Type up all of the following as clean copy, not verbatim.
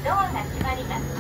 ドアが閉まります。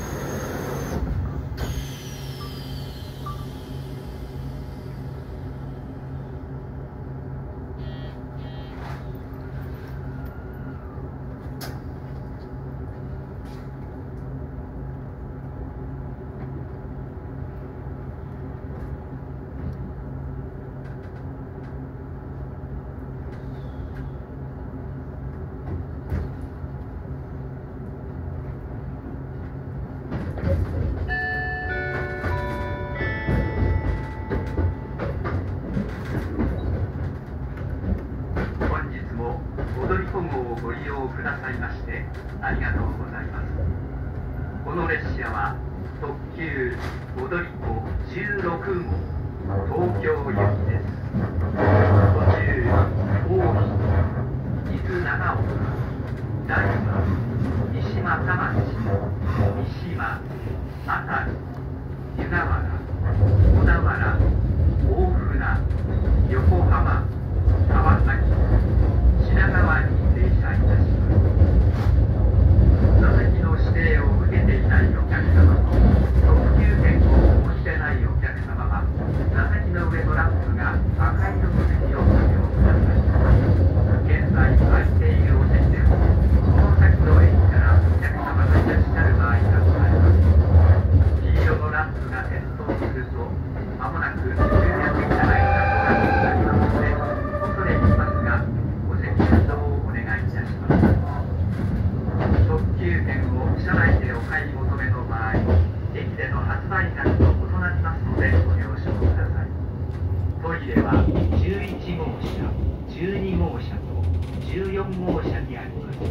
ご利用くださいましてありがとうございます。この列車は特急踊り子16号東京行きです。途中大木、伊豆長岡、大間、三島田町、三島、熱海、湯河原、小田原、大船、横浜、川崎、品川に停車いたします。座席の指定を受けていないお客様と特急券をお持ちでないお客様は座席の上のランプが赤色の席をご利用ください。現在空いているお席でもこの先の駅からお客様がいらっしゃる場合がございます。黄色のランプが点灯するとまもなく終着いただいたとなりますので、恐れ入りますがご席移動をお願いいたします。特急券を車内でお買い求めの場合、駅での発売額と異なりますのでご了承ください。トイレは11号車、12号車と14号車にあります。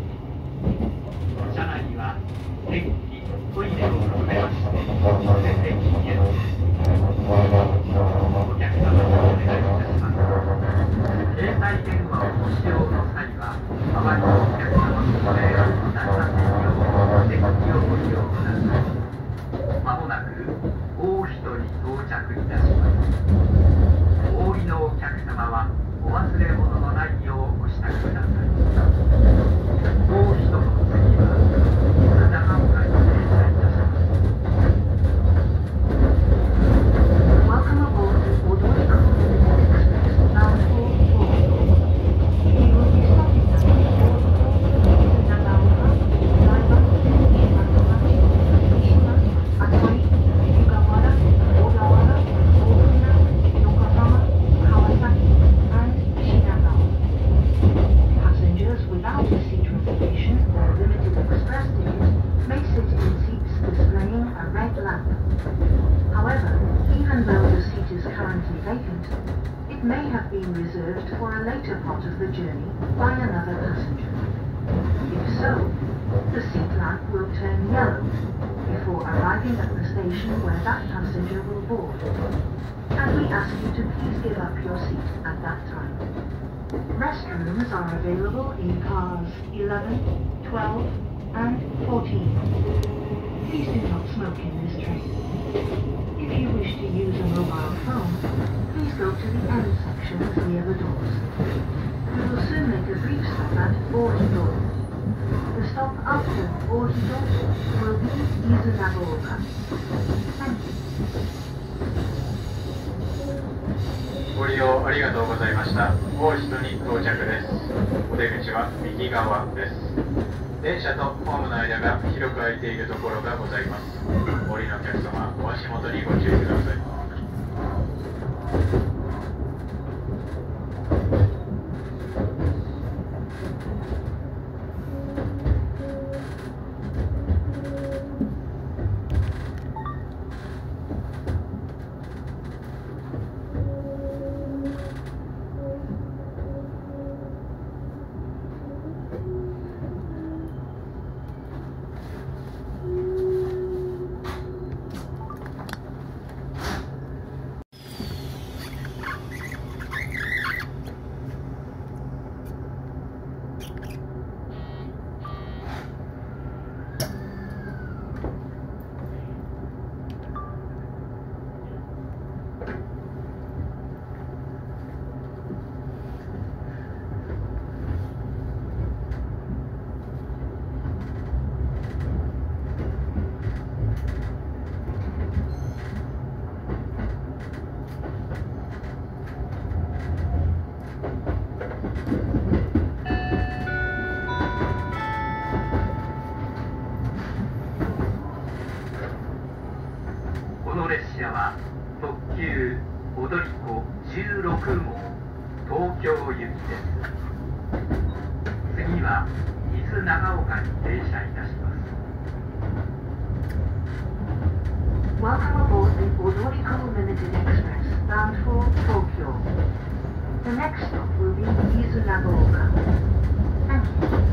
車内は電気、トイレを含めまして全て禁煙です。お客様にお願いいたします。携帯電話をご使用の際は周りのお客様のご迷惑になりませんよう電気をご利用ください。まもなく大人に到着いたします。お降りのお客様はお忘れ物のないようご支度ください。大人の次は伊豆長岡に停車いたします。 Welcome aboard Odori Kobe Express bound for Tokyo. You will be stopping at Odori, Nagaoka, Daiba, Shimanomachi, Mishima, Atoi, Yugawara, Odawara, Ofuna, Yokohama, Kawasaki, and Shinagawa. Passengers without a seat reservation or limited express ticket may sit in seats displaying a red lamp. However, even though the seat is currently vacant, it may have been reserved for a later part of the journey by another passenger. If so, the seat lamp will turn yellow before arriving at the station where that passenger will board, and we ask you to please give up your seat at that time. Restrooms are available in cars 11, 12, and 14. Please do not smoke in this train. If you wish to use a mobile phone, please go to the end sections near the doors. We will soon make a brief stop at Ohido. The stop after Ohido will be Izu Nagaoka. Thank you. ご利用ありがとうございました。大人に到着です。お出口は右側です。電車とホームの間が広く空いているところがございます。お降りのお客様、お足元にご注意ください。 は特急踊り子16号東京行きです。次は伊豆長岡に停車いたします。 Welcome aboard the Odoriko Limited Express bound for Tokyo. The next stop will be Izu Nagaoka. Thank you.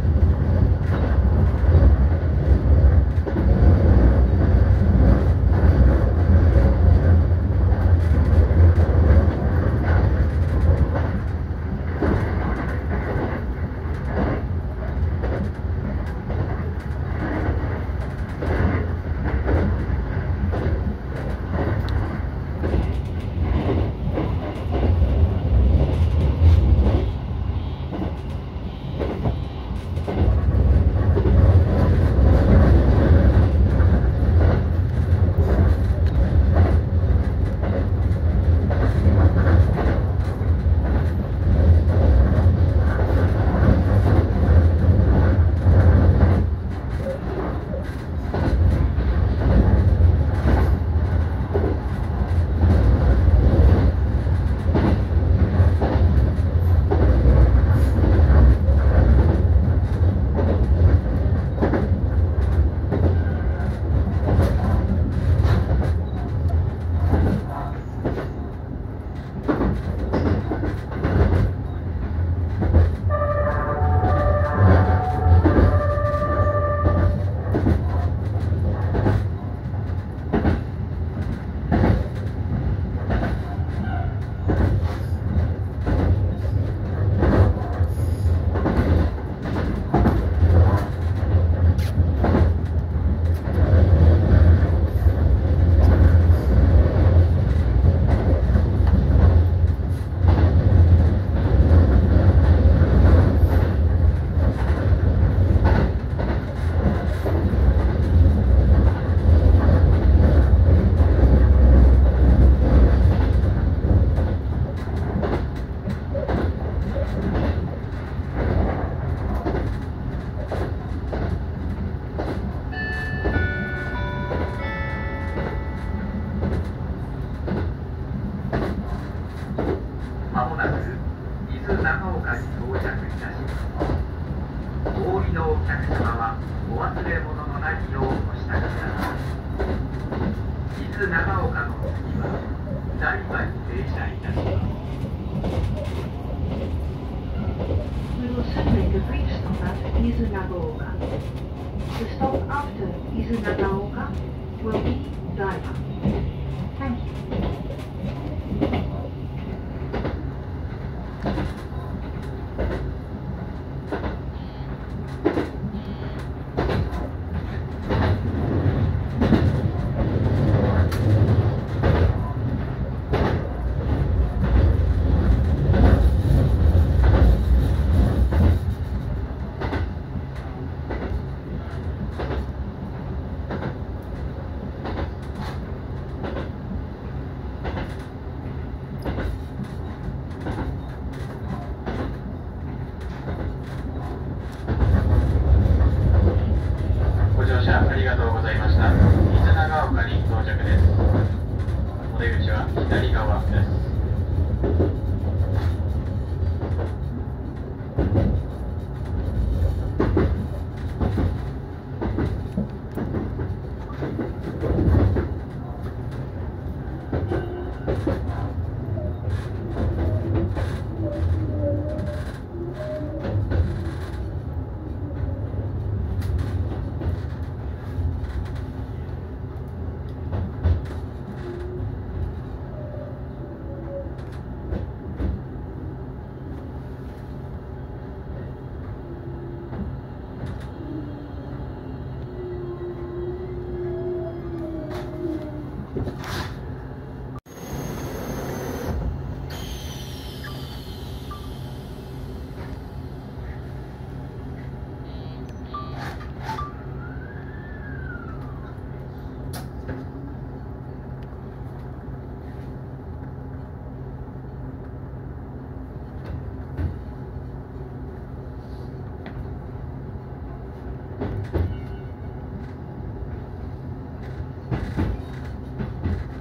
「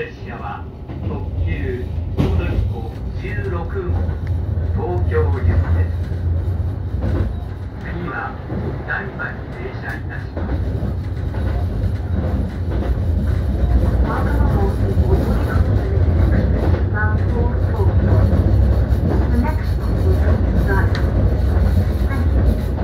列車は特急踊り子16号東京行きです。次は台場に停車いたします。 Welcome aboard the Odori Limited Express bound for Tokyo. The next stop will be Daiba. Thank you.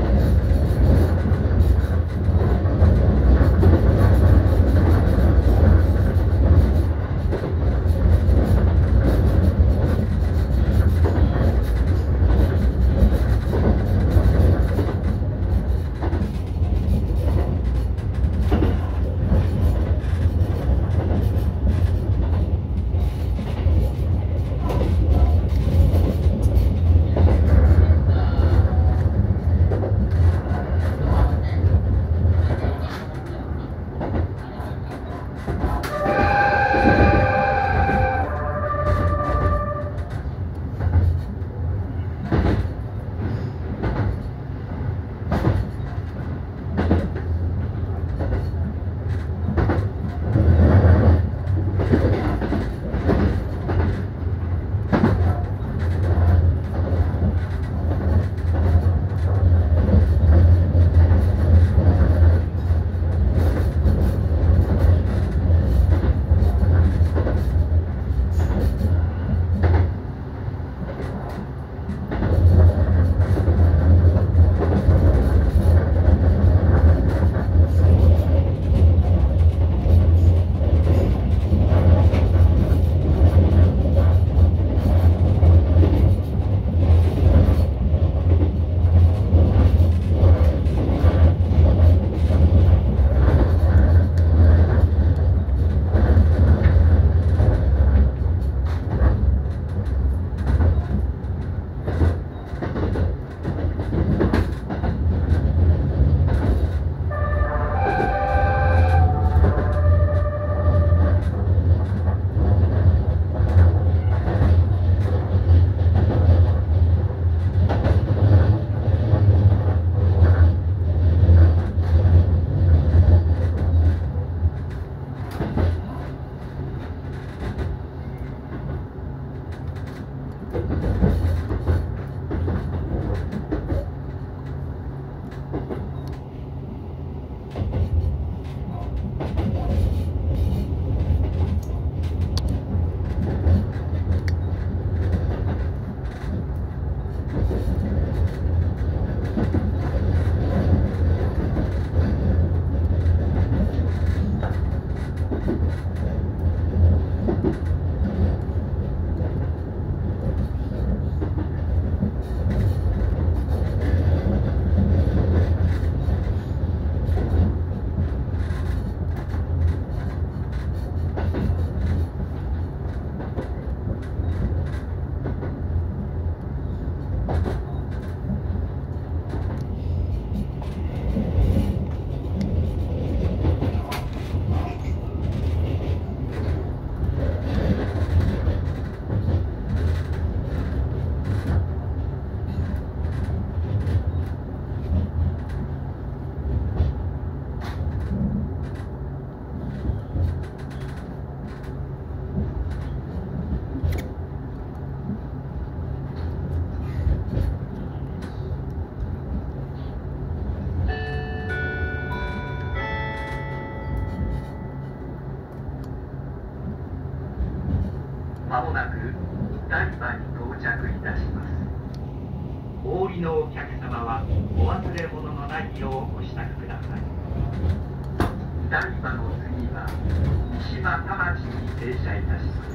まもなく台場に到着いたします。お降りのお客様はお忘れ物のないようご支度ください。台場の次は三島田町に停車いたします。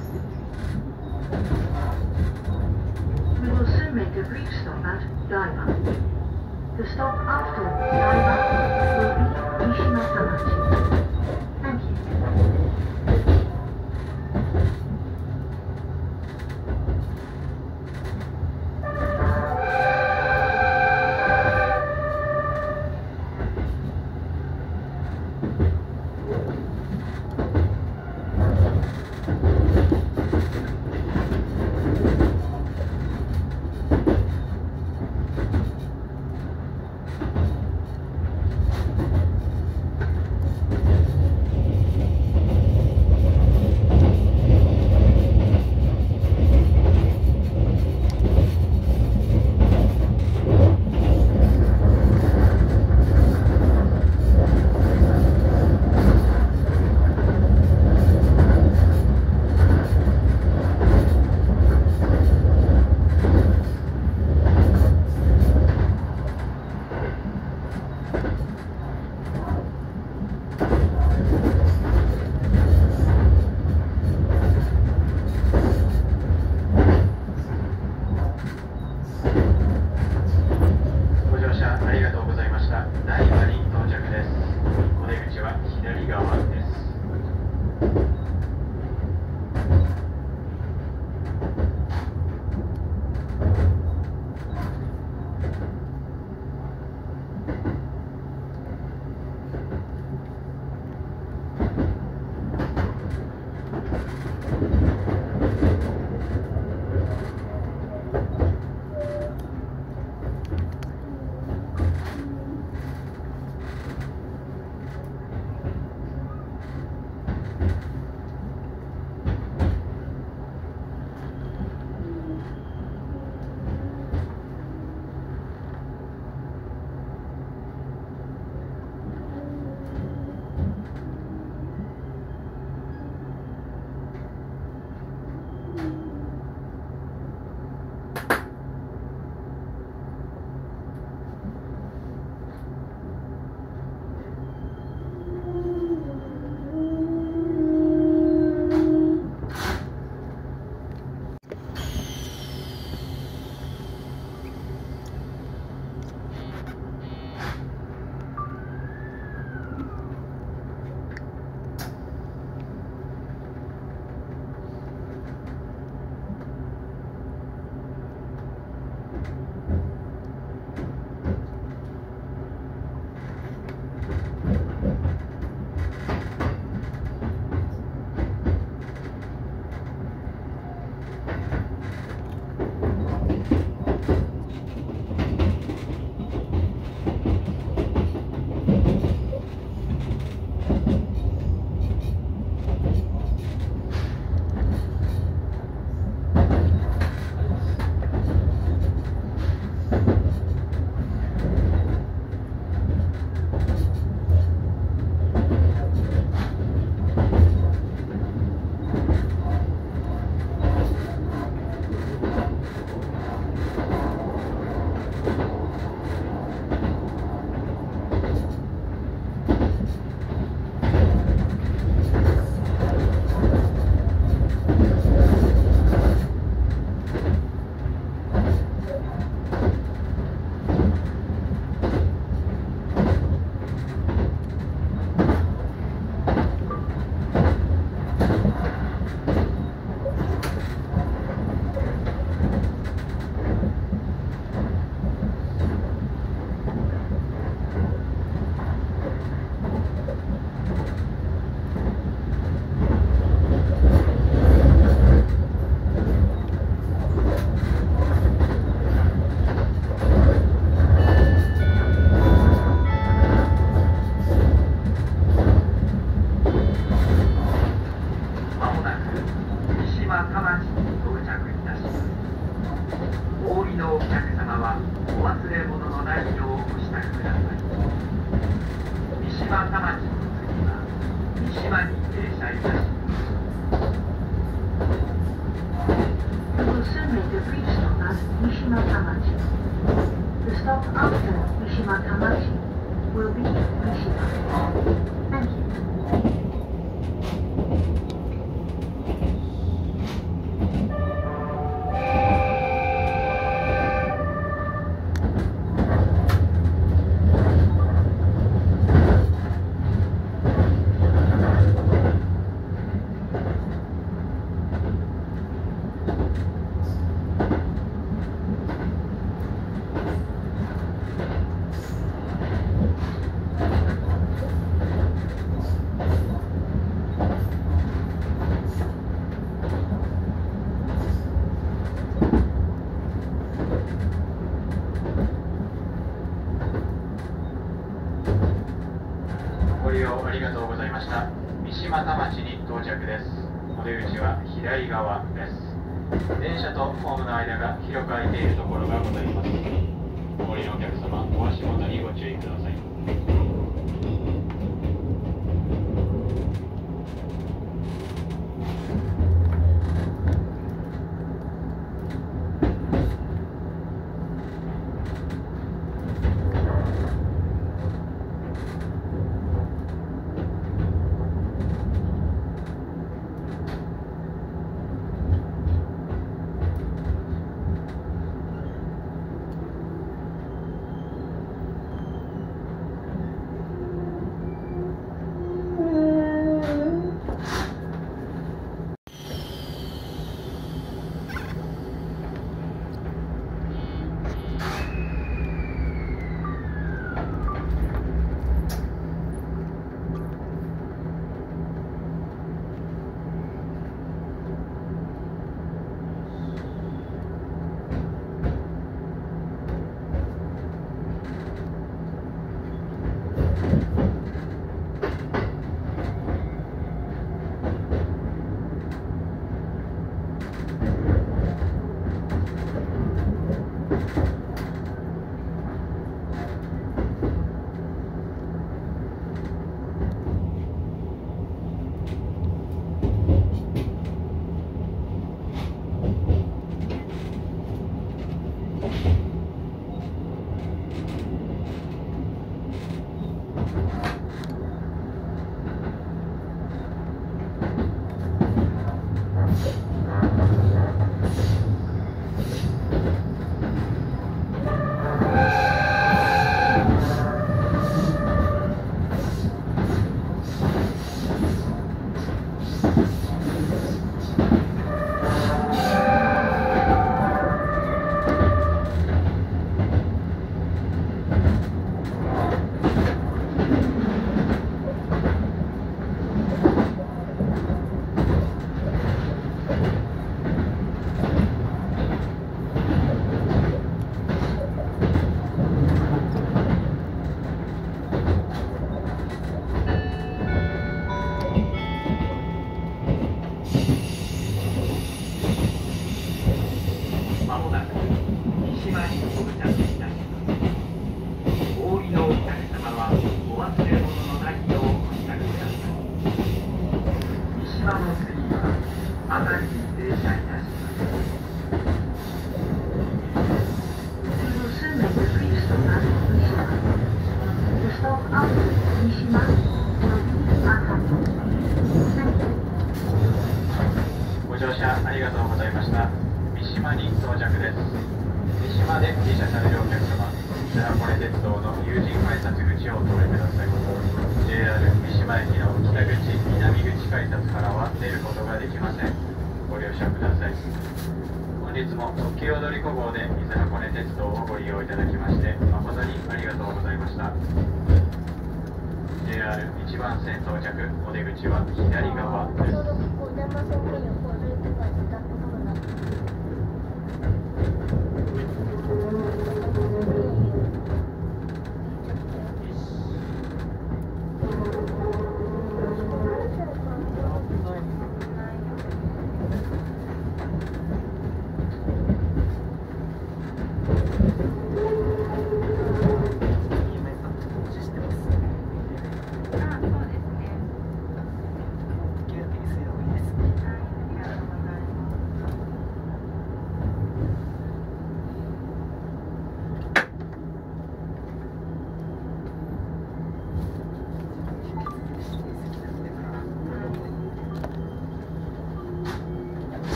We will soon make a brief stop at Daiba. The stop after Daiba will be Mishima Tamachi. Thank you. 「 まもなく三島に到着いたします。お降りのお客様はお忘れ物のないようお支度ください。三島の次は熱海に停車いたします。 Soon may the three stop at Mishima. The stop after Mishima will be Atami. Thank you. ご乗車ありがとうございました。三島に到着です。三島で停車されるお客様、伊豆箱根鉄道の有人改札口をお通りください。JR 三島駅の北口、南口改札からは出ることができません。ご了承ください。本日も特急踊り子号で伊豆箱根鉄道をご利用いただきまして誠にありがとうございました。JR 1番線到着、お出口は左側です。